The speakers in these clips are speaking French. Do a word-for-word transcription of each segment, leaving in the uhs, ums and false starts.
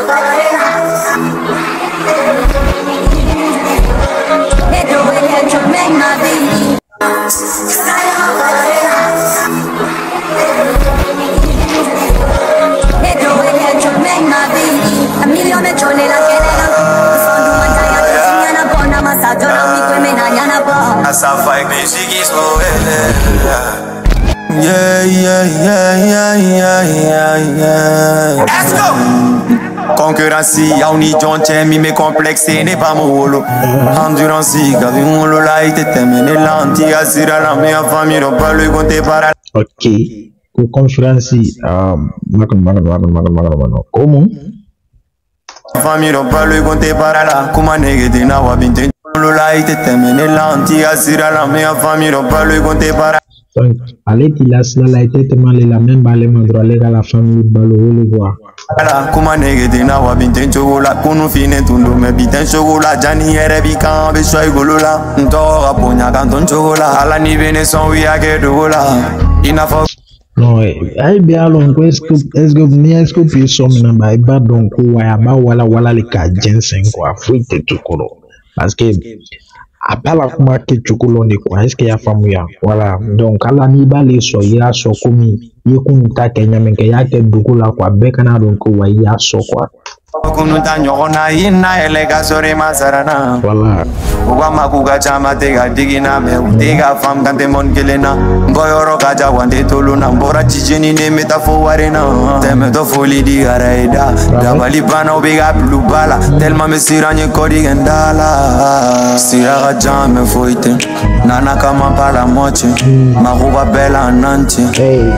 Yeah, yeah, yeah, yeah, yeah, yeah, yeah. Let's go! Concurrence, y'a un John Chemi, mais complexe n'est pas mon rôle. Endurance, gavi mon lola, il te terminé l'anti, assira la mia famille, non pas le compter par. Ok, concurrence, um, makan, makan, makan, makan, makan, makan. Comment? Famille, non pas le compter par là, comment négater na wabinte. Lola, il te terminé l'anti, assira la mia famille, non pas le compter par là. Donc, allez, il a cela été tellement la même balle, mais droit à la famille, balle, le voir. Ala kuma negete na wa binten chogola kunu fine tundo me biten chogola jani ere bi kan be shoy golola ndo raponya kan ton chogola ala ni bene son wi ake dogola ina fo no ai be alon ko est est que ni est que puis so na ba ba donc wa ba wala wala le ka jensen ko afuite tukuro parce que apala kuma ke chukolo ni kwa est-ce qu'il y a famu ya voilà donc ala ni ba le so ya so komi ye kun ta kenya men ke ya ke dukula kwa be kana don ko wa ya so kwa kunu ta nyona ina ele ga sore masarana voilà uga makuga chama te ga digina me utega fam kante mon kelena boyoro ga ja wande toluna mbora chijeni ne metafo warena teme to foli di garaida dabali bana obega blubala tellement me siranye kodi gendala sira ga jame foite nana kama pala moche makuba bela nanche hey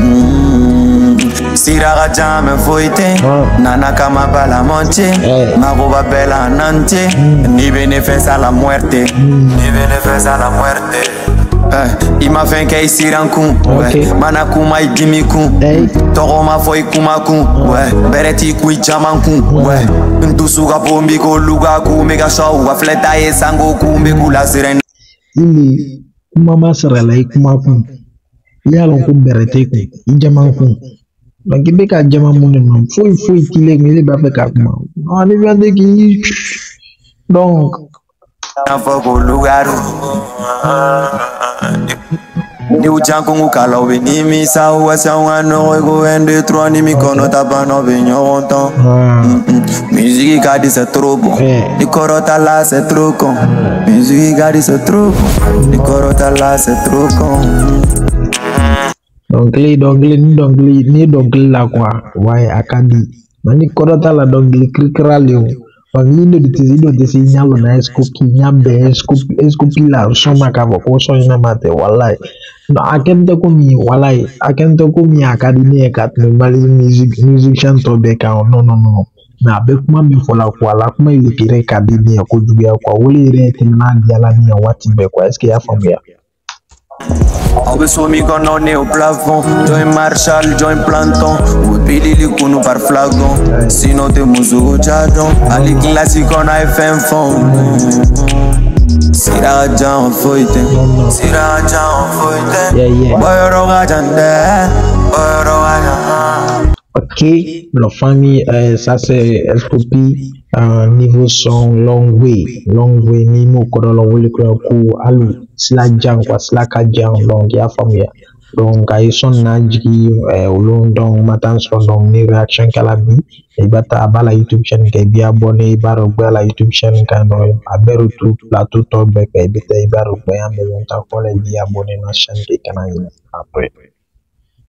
sira ga jame foite nana kama pala moche makuba bela nanche ni beneficia a la muerte ni beneficia a la muerte eh, ima fenke isiranku okay. Mana kuma idimiku hey. Toko ma foi kuma ku ouais. Bereti kui jamanku ouais. Ntusuga pombi ko luga ku mega show wa fleta e sango ku mbeku la sirena ili kuma masara la kuma ku yalo ku bereti ku jamanku donc be ka jamanku ne non foi foi tile ngile ba fe ka kuma on est bien de qui donc Nafogo lugar ni ujanko ngukala obe ni misa uwasa wano ego ende tro ni mikono tabano benyo wonton musique gadi c'est trop bon ni korota là c'est trop con musique gadi c'est trop bon ni korota là c'est trop con donc les donc les ni donc les ni donc la quoi ouais akadi mani korota la donc les krikra leo Pagino de Tizido de Signalo na Escopi, Nyambe, Escopi, Escopi la, Soma Cavo, Oso Inamate, Walai. No, I can't talk me, Walai, I can't talk me, Academy, Cat, music, musician to Beka, no, no, no. Na Bekma me for la Kuala, my little Academy, could be a Kawuli rate in Landialani, what you be Queskia from here. Always me gonna ne au plafond. Join Marshall, join Planton. Vous pili li kunu par flagon. Sinon te musu jadon. Ali classique on a fait un fond. Sira jan foite. Sira jan foite. Boyoro gajande. Boyoro gajande. Ok, la famille, euh, ça c'est Escopi, euh, niveau son long way, long way, nimo kodolo wole kwa ku alu, sila jang kwa sila ka jang long ya famille. Donc ay son najiki euh, ulong dong matan son dong ni reaction kala bi, e bata abala YouTube channel kay bi abonné baro bala YouTube channel kan do aberu tout plateau to be kay bi tay baro be am yon ta ko le bi abonné na chaîne kay kanay après.